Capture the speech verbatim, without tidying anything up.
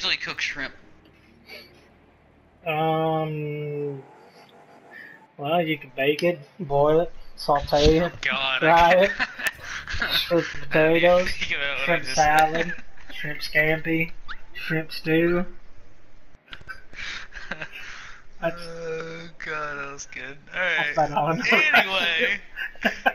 usually cook shrimp? Um, well, you can bake it, boil it, saute Oh it, God! fry I it, shrimp potatoes, think about what I shrimp just salad, said. shrimp scampi, shrimp stew. That's, Oh God, that was good. All that's right. about all I know. Anyway.